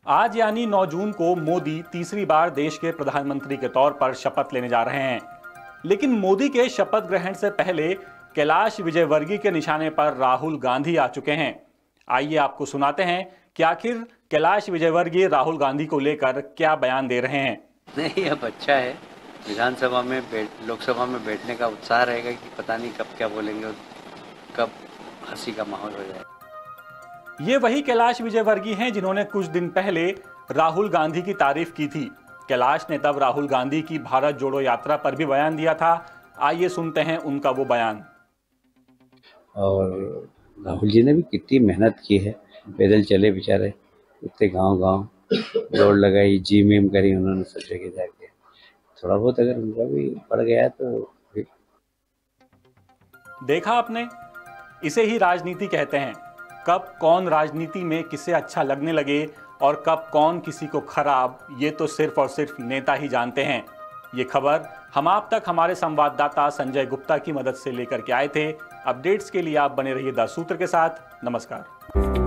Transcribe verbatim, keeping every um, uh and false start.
आज यानी नौ जून को मोदी तीसरी बार देश के प्रधानमंत्री के तौर पर शपथ लेने जा रहे हैं। लेकिन मोदी के शपथ ग्रहण से पहले कैलाश विजयवर्गीय के निशाने पर राहुल गांधी आ चुके हैं। आइए आपको सुनाते हैं कि आखिर कैलाश विजयवर्गीय राहुल गांधी को लेकर क्या बयान दे रहे हैं। नहीं, अब अच्छा है। विधानसभा में बैठ लोकसभा में बैठने का उत्साह रहेगा कि पता नहीं कब क्या बोलेंगे और कब हंसी का माहौल हो जाए। ये वही कैलाश विजयवर्गीय हैं जिन्होंने कुछ दिन पहले राहुल गांधी की तारीफ की थी। कैलाश ने तब राहुल गांधी की भारत जोड़ो यात्रा पर भी बयान दिया था। आइए सुनते हैं उनका वो बयान। और राहुल जी ने भी कितनी मेहनत की है, पैदल चले बेचारे, इतने गांव गांव दौड़ लगाई, जिम विम करी उन्होंने सब जगह जाके। थोड़ा बहुत अगर उनका भी पड़ गया तो देखा आपने, इसे ही राजनीति कहते हैं। कब कौन राजनीति में किसे अच्छा लगने लगे और कब कौन किसी को खराब, ये तो सिर्फ और सिर्फ नेता ही जानते हैं। ये खबर हम आप तक हमारे संवाददाता संजय गुप्ता की मदद से लेकर के आए थे। अपडेट्स के लिए आप बने रहिए द सूत्र के साथ। नमस्कार।